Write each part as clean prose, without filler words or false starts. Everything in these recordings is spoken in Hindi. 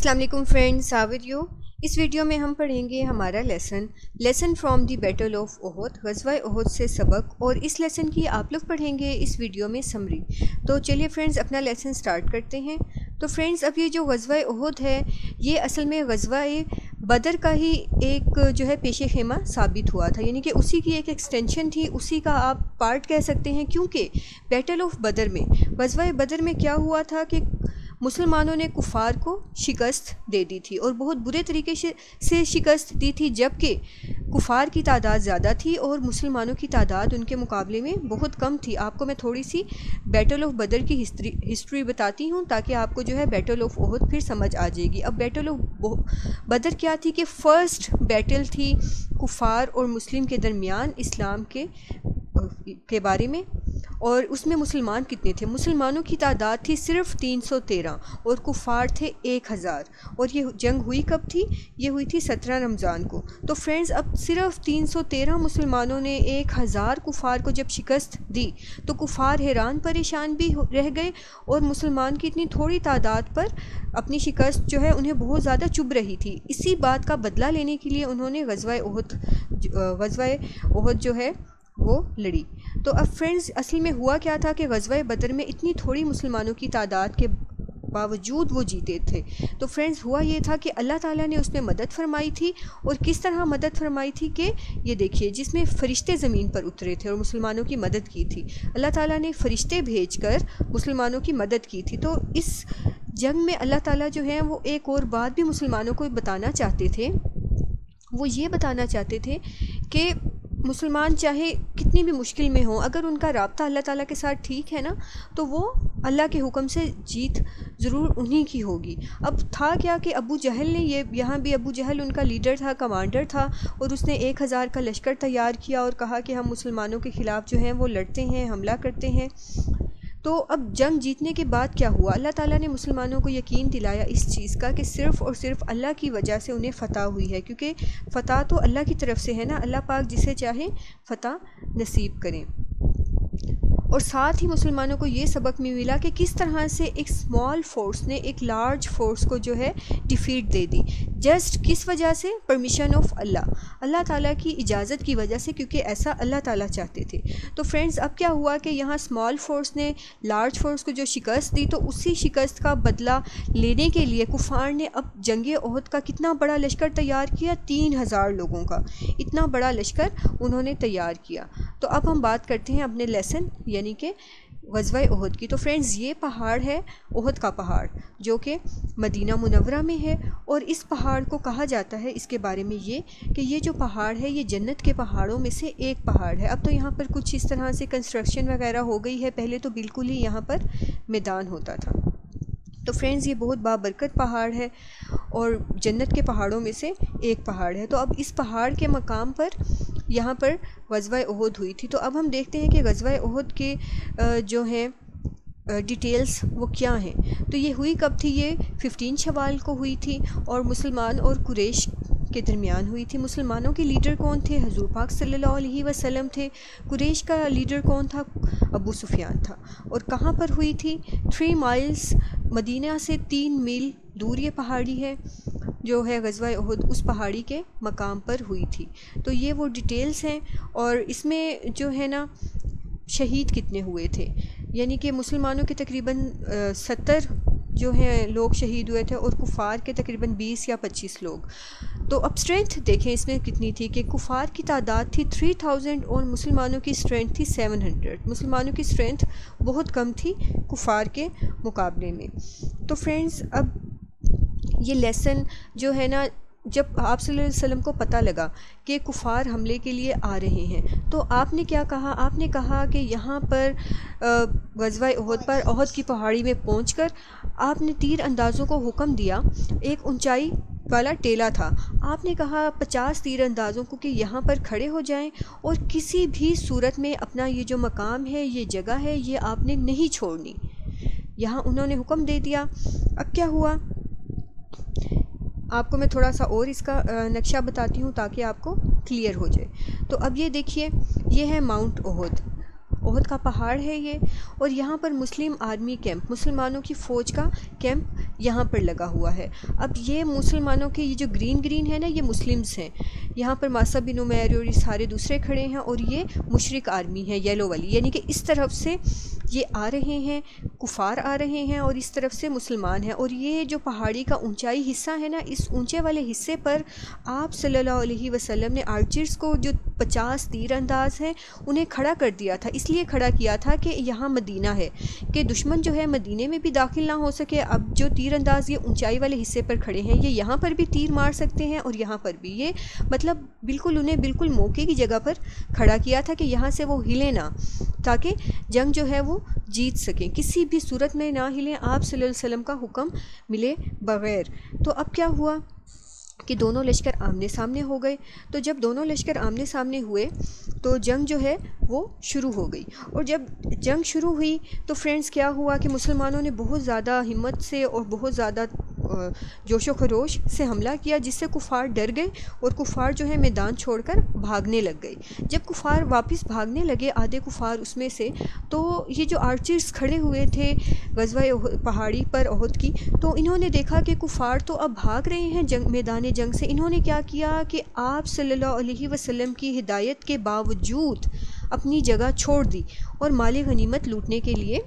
अस्सलाम वालेकुम फ्रेंड्स, हाउ आर यू। इस वीडियो में हम पढ़ेंगे हमारा lesson from the battle of Uhud, ग़ज़वा ओहद से सबक। और इस लेसन की आप लोग पढ़ेंगे इस वीडियो में समरी। तो चलिए फ्रेंड्स अपना लेसन स्टार्ट करते हैं। तो फ्रेंड्स अब ये जो ग़ज़वा ओहद है ये असल में ग़ज़वा बदर का ही एक जो है पेशे खेमा साबित हुआ था, यानी कि उसी की एक एक्सटेंशन थी, उसी का आप पार्ट कह सकते हैं। क्योंकि बैटल ऑफ बदर में, ग़ज़वा बदर में क्या हुआ था कि मुसलमानों ने कुफ़ार को शिकस्त दे दी थी और बहुत बुरे तरीके से शिकस्त दी थी, जबकि कुफ़ार की तादाद ज़्यादा थी और मुसलमानों की तादाद उनके मुकाबले में बहुत कम थी। आपको मैं थोड़ी सी बैटल ऑफ बदर की हिस्ट्री बताती हूँ ताकि आपको जो है बैटल ऑफ ओहद फिर समझ आ जाएगी। अब बैटल ऑफ बदर क्या थी कि फ़र्स्ट बैटल थी कुफ़ार और मुस्लिम के दरमियान इस्लाम के बारे में। और उसमें मुसलमान कितने थे? मुसलमानों की तादाद थी सिर्फ 313 और कुफ़ार थे 1000। और ये जंग हुई कब थी? ये हुई थी 17 रमज़ान को। तो फ्रेंड्स अब सिर्फ 313 मुसलमानों ने 1000 कुफ़ार को जब शिकस्त दी तो कुफ़ार हैरान परेशान भी रह गए और मुसलमान की इतनी थोड़ी तादाद पर अपनी शिकस्त जो है उन्हें बहुत ज़्यादा चुभ रही थी। इसी बात का बदला लेने के लिए उन्होंने ग़ज़वा ओहद जो है वो लड़ी। तो अब फ्रेंड्स असल में हुआ क्या था कि ग़ज़वा बदर में इतनी थोड़ी मुसलमानों की तादाद के बावजूद वो जीते थे। तो फ्रेंड्स हुआ ये था कि अल्लाह ताला ने उसमें मदद फरमाई थी। और किस तरह मदद फरमाई थी कि ये देखिए, जिसमें फ़रिश्ते ज़मीन पर उतरे थे और मुसलमानों की मदद की थी। अल्लाह ताला ने फ़रिश्ते भेजकर मुसलमानों की मदद की थी। तो इस जंग में अल्लाह ताला जो है वो एक और बात भी मुसलमानों को बताना चाहते थे। वो ये बताना चाहते थे कि मुसलमान चाहे कितनी भी मुश्किल में हो, अगर उनका राब्ता अल्लाह ताला के साथ ठीक है ना, तो वो अल्लाह के हुक्म से जीत ज़रूर उन्हीं की होगी। अब था क्या कि अबू जहल ने यहाँ भी अबू जहल उनका लीडर था, कमांडर था, और उसने 1000 का लश्कर तैयार किया और कहा कि हम मुसलमानों के ख़िलाफ़ जो हैं वो लड़ते हैं, हमला करते हैं। तो अब जंग जीतने के बाद क्या हुआ? अल्लाह ताला ने मुसलमानों को यकीन दिलाया इस चीज़ का कि सिर्फ़ और सिर्फ अल्लाह की वजह से उन्हें फ़तह हुई है, क्योंकि फ़तह तो अल्लाह की तरफ से है ना। अल्लाह पाक जिसे चाहे फ़तह नसीब करें। और साथ ही मुसलमानों को ये सबक भी मिला कि किस तरह से एक स्मॉल फोर्स ने एक लार्ज फोर्स को जो है डिफ़ीट दे दी। जस्ट किस वजह से? परमिशन ऑफ अल्लाह ताला की इजाज़त की वजह से, क्योंकि ऐसा अल्लाह ताला चाहते थे। तो फ्रेंड्स अब क्या हुआ कि यहाँ स्मॉल फोर्स ने लार्ज फोर्स को जो शिकस्त दी, तो उसी शिकस्त का बदला लेने के लिए कुफ़ार ने अब जंग ओहद का कितना बड़ा लश्कर तैयार किया? 3000 लोगों का इतना बड़ा लश्कर उन्होंने तैयार किया। तो अब हम बात करते हैं अपने लेसन यानी कि ग़ज़वा ओहद की। तो फ्रेंड्स ये पहाड़ है ओहद का पहाड़, जो कि मदीना मुनव्वरा में है। और इस पहाड़ को कहा जाता है, इसके बारे में ये कि ये जो पहाड़ है ये जन्नत के पहाड़ों में से एक पहाड़ है। अब तो यहाँ पर कुछ इस तरह से कंस्ट्रक्शन वगैरह हो गई है, पहले तो बिल्कुल ही यहाँ पर मैदान होता था। तो फ्रेंड्स ये बहुत बाबरकत पहाड़ है और जन्नत के पहाड़ों में से एक पहाड़ है। तो अब इस पहाड़ के मकाम पर यहाँ पर ग़ज़वा ओहद हुई थी। तो अब हम देखते हैं कि ग़ज़वा ओहद के जो हैं डिटेल्स वो क्या हैं। तो ये हुई कब थी? ये 15 शवाल को हुई थी और मुसलमान और कुरैश के दरमियान हुई थी। मुसलमानों के लीडर कौन थे? हुज़ूर पाक सल्लल्लाहु अलैहि वसल्लम थे। कुरैश का लीडर कौन था? अबू सुफियान था। और कहाँ पर हुई थी? 3 माइल्स मदीना से 3 मील दूर ये पहाड़ी है जो है ग़ज़वा ओहद, उस पहाड़ी के मकाम पर हुई थी। तो ये वो डिटेल्स हैं। और इसमें जो है ना शहीद कितने हुए थे, यानी कि मुसलमानों के तकरीबन 70 जो हैं लोग शहीद हुए थे और कुफ़ार के तकरीबन 20 या 25 लोग। तो अब स्ट्रेंथ देखें इसमें कितनी थी कि कुफ़ार की तादाद थी 3000 और मुसलमानों की स्ट्रेंथ थी 700। मुसलमानों की स्ट्रेंथ बहुत कम थी कुफ़ार के मुकाबले में। तो फ्रेंड्स अब ये लेसन जो है ना, जब आप सल्लल्लाहु अलैहि वसल्लम को पता लगा कि कुफ़ार हमले के लिए आ रहे हैं, तो आपने क्या कहा? आपने कहा कि यहाँ पर ग़ज़वा ओहद पर ओहद की पहाड़ी में पहुँचकर आपने तीर अंदाज़ों को हुक्म दिया। एक ऊंचाई वाला टेला था, आपने कहा 50 तीर अंदाज़ों को कि यहाँ पर खड़े हो जाएं और किसी भी सूरत में अपना ये जो मकाम है, ये जगह है, ये आपने नहीं छोड़नी। यहाँ उन्होंने हुक्म दे दिया। अब क्या हुआ आपको मैं थोड़ा सा और इसका नक्शा बताती हूँ ताकि आपको क्लियर हो जाए। तो अब ये देखिए, ये है माउंट ओहद, ओहद का पहाड़ है ये। और यहाँ पर मुस्लिम आर्मी कैंप, मुसलमानों की फ़ौज का कैंप यहाँ पर लगा हुआ है। अब ये मुसलमानों के ये जो ग्रीन ग्रीन है ना, ये मुस्लिम्स हैं। यहाँ पर मासा बिन उमैर और ये सारे दूसरे खड़े हैं, और ये मुशरिक आर्मी है येलो वाली, यानी कि इस तरफ से ये आ रहे हैं, कुफार आ रहे हैं, और इस तरफ से मुसलमान हैं। और ये जो पहाड़ी का ऊंचाई हिस्सा है ना, इस ऊंचे वाले हिस्से पर आप सल्लल्लाहु अलैहि वसल्लम ने आर्चर्स को, जो 50 तीर अंदाज हैं, उन्हें खड़ा कर दिया था। इसलिए खड़ा किया था कि यहाँ मदीना है, कि दुश्मन जो है मदीने में भी दाखिल ना हो सके। अब जो तीर अंदाज ये ऊंचाई वाले हिस्से पर खड़े हैं, ये यहाँ पर भी तीर मार सकते हैं और यहाँ पर भी। ये मतलब बिल्कुल उन्हें बिल्कुल मौके की जगह पर खड़ा किया था कि यहाँ से वो हिले ना, ताकि जंग जो है वो जीत सकें, किसी भी सूरत में ना हिलें, आप सल्लल्लाहु अलैहि वसल्लम का हुक्म मिले बगैर। तो अब क्या हुआ कि दोनों लश्कर आमने सामने हो गए। तो जब दोनों लश्कर आमने सामने हुए तो जंग जो है वो शुरू हो गई। और जब जंग शुरू हुई तो फ्रेंड्स क्या हुआ कि मुसलमानों ने बहुत ज़्यादा हिम्मत से और बहुत ज़्यादा जोशो खरोश से हमला किया, जिससे कुफार डर गए और कुफार जो है मैदान छोड़कर भागने लग गए। जब कुफार वापस भागने लगे, आधे कुफार उसमें से, तो ये जो आर्चर्स खड़े हुए थे गज़वा पहाड़ी पर ओहद की, तो इन्होंने देखा कि कुफार तो अब भाग रहे हैं जंग, मैदान जंग से। इन्होंने क्या किया कि आप सल्लल्लाहु अलैहि वसल्लम की हिदायत के बावजूद अपनी जगह छोड़ दी और माल गनीमत लूटने के लिए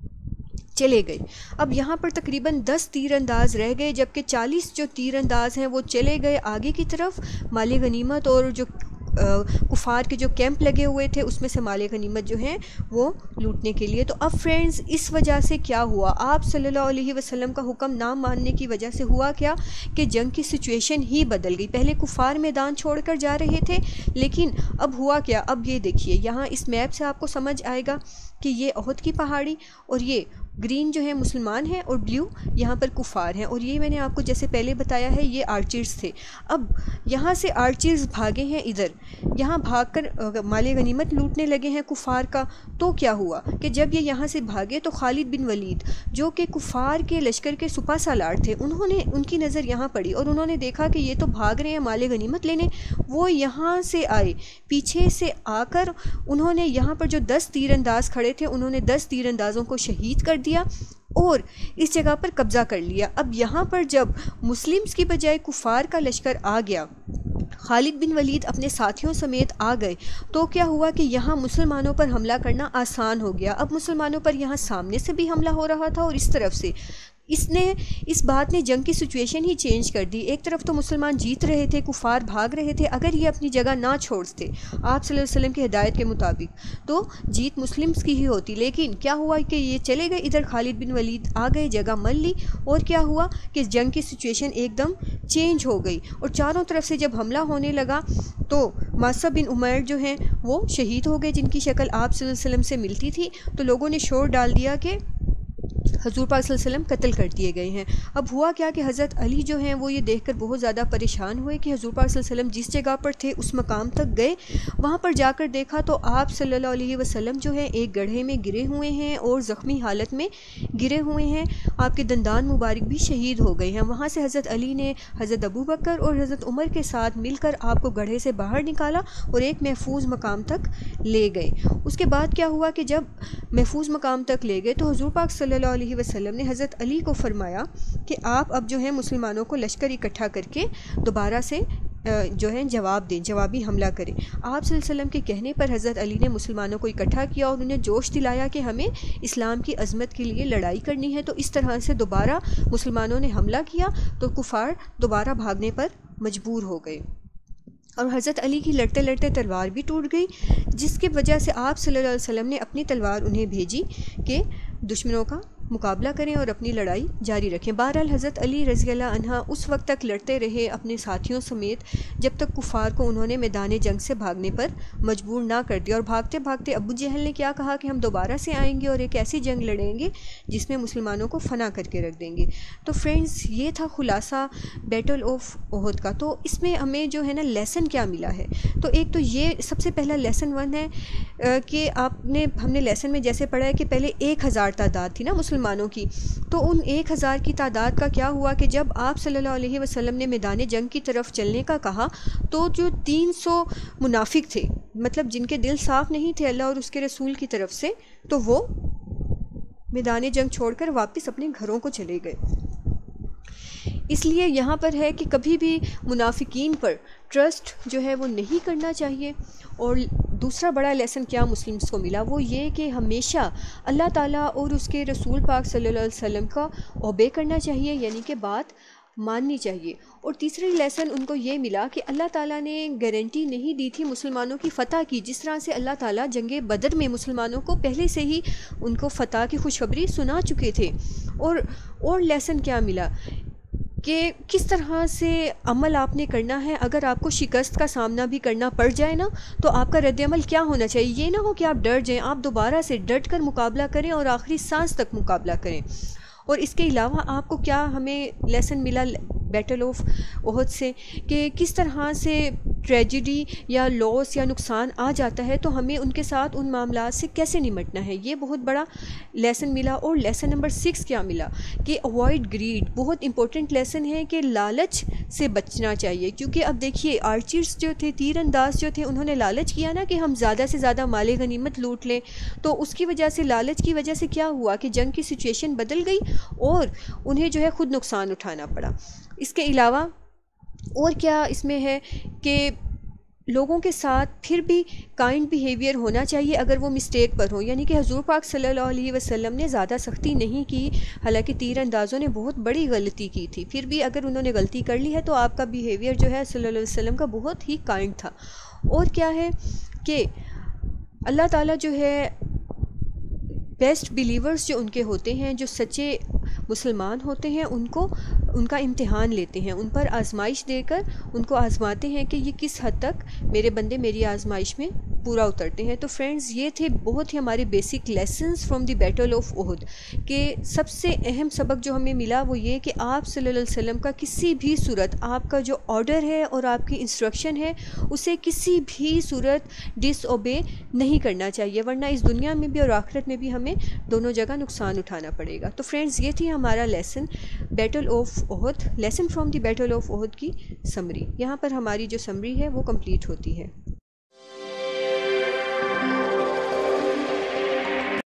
चले गए। अब यहाँ पर तकरीबन 10 तीरंदाज रह गए, जबकि 40 जो तीरंदाज हैं वो चले गए आगे की तरफ माल गनीमत, और जो कुफार के जो कैंप लगे हुए थे उसमें से माल गनीमत जो है वो लूटने के लिए। तो अब फ्रेंड्स इस वजह से क्या हुआ, आप सल्लल्लाहु अलैहि वसल्लम का हुक्म ना मानने की वजह से हुआ क्या कि जंग की सिचुएशन ही बदल गई। पहले कुफार मैदान छोड़कर जा रहे थे, लेकिन अब हुआ क्या, अब ये देखिए यहाँ इस मैप से आपको समझ आएगा कि ये ओहद की पहाड़ी, और ये ग्रीन जो है मुसलमान हैं और ब्लू यहाँ पर कुफार हैं। और ये मैंने आपको जैसे पहले बताया है ये आर्चर्स थे। अब यहाँ से आर्चर्स भागे हैं इधर, यहाँ भागकर माल गनीमत लूटने लगे हैं कुफार का। तो क्या हुआ कि जब ये यहाँ से भागे तो खालिद बिन वलीद जो कि कुफार के लश्कर के सुपा सालार थे, उन्होंने उनकी नज़र यहाँ पड़ी और उन्होंने देखा कि ये तो भाग रहे हैं माल गनीमत लेने। वो यहाँ से आए, पीछे से आकर उन्होंने यहाँ पर जो 10 तीरंदाज खड़े थे उन्होंने 10 तीरंदाज़ों को शहीद कर दिया और इस जगह पर कब्ज़ा कर लिया। अब यहाँ पर जब मुस्लिम्स की बजाय कुफार का लश्कर आ गया, खालिद बिन वलीद अपने साथियों समेत आ गए, तो क्या हुआ कि यहाँ मुसलमानों पर हमला करना आसान हो गया। अब मुसलमानों पर यहाँ सामने से भी हमला हो रहा था और इस तरफ से। इस बात ने जंग की सिचुएशन ही चेंज कर दी। एक तरफ तो मुसलमान जीत रहे थे, कुफार भाग रहे थे। अगर ये अपनी जगह ना छोड़ते आप सल्लल्लाहु अलैहि वसल्लम की हिदायत के मुताबिक तो जीत मुस्लिम्स की ही होती। लेकिन क्या हुआ कि ये चले गए इधर, खालिद बिन वलीद आ गए, जगह मल ली, और क्या हुआ कि जंग की सिचुएशन एकदम चेंज हो गई। और चारों तरफ से जब हमला होने लगा तो मासा बिन उमैर जो हैं वो शहीद हो गए, जिनकी शक्ल आप सल्लल्लाहु अलैहि वसल्लम से मिलती थी। तो लोगों ने शोर डाल दिया कि हज़ूर पाक सल्लल्लाहु अलैहि वसल्लम कत्ल कर दिए गए हैं। अब हुआ क्या कि हज़रत अली जो हैं वो ये देखकर बहुत ज़्यादा परेशान हुए कि हज़ूर पाक सल्लल्लाहु अलैहि वसल्लम जिस जगह पर थे उस मकाम तक गए। वहाँ पर जाकर देखा तो आप सल्लल्लाहु अलैहि वसल्लम जो हैं एक गड्ढे में गिरे हुए हैं और ज़ख्मी हालत में गिरे हुए हैं। आपके दंदान मुबारक भी शहीद हो गए हैं। वहाँ से हज़रत अली ने हज़रत अबू बकर और हज़रत उमर के साथ मिलकर आपको गड्ढे से बाहर निकाला और एक महफूज मकाम तक ले गए। उसके बाद क्या हुआ कि जब महफूज मकाम तक ले गए तो हज़ूर पाक सल्लल्लाहु अलैहि वसल्लम ने हज़रत अली को फरमाया कि आप अब जो है मुसलमानों को लश्कर इकट्ठा करके दोबारा से जो है जवाब दें, जवाबी हमला करें। आप सल्लल्लाहु अलैहि वसल्लम के कहने पर हज़रत अली ने मुसलमानों को इकट्ठा किया और उन्हें जोश दिलाया कि हमें इस्लाम की अज़मत के लिए लड़ाई करनी है। तो इस तरह से दोबारा मुसलमानों ने हमला किया तो कुफार दोबारा भागने पर मजबूर हो गए और हज़रत अली की लड़ते लड़ते तलवार भी टूट गई, जिसकी वजह से आप सल्लल्लाहु अलैहि वसल्लम ने अपनी तलवार उन्हें भेजी कि दुश्मनों का मुकाबला करें और अपनी लड़ाई जारी रखें। बहरहाल हज़रत अली रज़ी अल्लाह अन्हा उस वक्त तक लड़ते रहे अपने साथियों समेत जब तक कुफार को उन्होंने मैदान जंग से भागने पर मजबूर ना कर दिया। और भागते भागते अबू जहल ने क्या कहा कि हम दोबारा से आएंगे और एक ऐसी जंग लड़ेंगे जिसमें मुसलमानों को फना करके रख देंगे। तो फ्रेंड्स ये था खुलासा बैटल ऑफ ओहद का। तो इसमें हमें जो है ना लेसन क्या मिला है, तो एक तो ये सबसे पहला लेसन 1 है कि हमने लेसन में जैसे पढ़ा है कि पहले 1000 तादाद थी ना मुसलमानों की, तो उन 1000 की तादाद का क्या हुआ कि जब आप सल्लल्लाहु अलैहि वसल्लम ने मैदान जंग की तरफ चलने का कहा तो जो 300 मुनाफिक थे, मतलब जिनके दिल साफ़ नहीं थे अल्लाह और उसके रसूल की तरफ से, तो वो मैदान जंग छोड़कर वापस अपने घरों को चले गए। इसलिए यहाँ पर है कि कभी भी मुनाफिकीन पर ट्रस्ट जो है वो नहीं करना चाहिए। और दूसरा बड़ा लेसन क्या मुस्लिम्स को मिला, वो ये कि हमेशा अल्लाह ताला और उसके रसूल पाक सल्लल्लाहु अलैहि वसल्लम का ओबे करना चाहिए, यानी कि बात माननी चाहिए। और तीसरी लेसन उनको ये मिला कि अल्लाह ताला ने गारंटी नहीं दी थी मुसलमानों की फ़तह की, जिस तरह से अल्लाह ताला जंग बदर में मुसलमानों को पहले से ही उनको फ़तह की खुशखबरी सुना चुके थे। और लेसन क्या मिला कि किस तरह से अमल आपने करना है। अगर आपको शिकस्त का सामना भी करना पड़ जाए ना, तो आपका रद्द-ए-अमल क्या होना चाहिए। ये ना हो कि आप डर जाएं, आप दोबारा से डट कर मुकाबला करें और आखिरी सांस तक मुकाबला करें। और इसके अलावा आपको क्या हमें लेसन मिला बैटल ऑफ ओहद से, कि किस तरह से ट्रेजिडी या लॉस या नुकसान आ जाता है तो हमें उनके साथ उन मामलात से कैसे निपटना है, ये बहुत बड़ा लेसन मिला। और लेसन नंबर 6 क्या मिला कि अवॉइड ग्रीड, बहुत इंपॉर्टेंट लेसन है कि लालच से बचना चाहिए। क्योंकि अब देखिए आर्चर्स जो थे, तीरंदाज जो थे, उन्होंने लालच किया ना कि हम ज़्यादा से ज़्यादा माले गनीमत लूट लें, तो उसकी वजह से, लालच की वजह से क्या हुआ कि जंग की सिचुएशन बदल गई और उन्हें जो है ख़ुद नुकसान उठाना पड़ा। इसके अलावा और क्या इसमें है कि लोगों के साथ फिर भी काइंड बिहेवियर होना चाहिए अगर वो मिस्टेक पर हो, यानी कि हुज़ूर पाक सल्लल्लाहु अलैहि वसल्लम ने ज़्यादा सख्ती नहीं की, हालांकि तीर अंदाज़ों ने बहुत बड़ी गलती की थी, फिर भी अगर उन्होंने गलती कर ली है तो आपका बिहेवियर जो है सल्लल्लाहु अलैहि वसल्लम का बहुत ही काइंड था। और क्या है कि अल्लाह ताला जो है बेस्ट बिलीवर्स जो उनके होते हैं, जो सच्चे मुसलमान होते हैं, उनको उनका इम्तिहान लेते हैं, उन पर आजमाइश देकर उनको आजमाते हैं कि ये किस हद तक मेरे बंदे मेरी आजमाइश में पूरा उतरते हैं। तो फ्रेंड्स, ये थे बहुत ही हमारे basic lessons from the battle of Uhud के सबसे अहम सबक जो हमें मिला वो ये कि आप सल्लल्लाहु अलैहि वसल्लम का किसी भी सूरत, आपका जो ऑर्डर है और आपकी इंस्ट्रक्शन है, उसे किसी भी सूरत डिसओबे नहीं करना चाहिए, वरना इस दुनिया में भी और आखिरत में भी हमें दोनों जगह नुकसान उठाना पड़ेगा। तो फ्रेंड्स, ये थी हमारा lesson battle of Uhud, lesson from the battle of Uhud की समरी। यहाँ पर हमारी जो समरी है वो कंप्लीट होती है।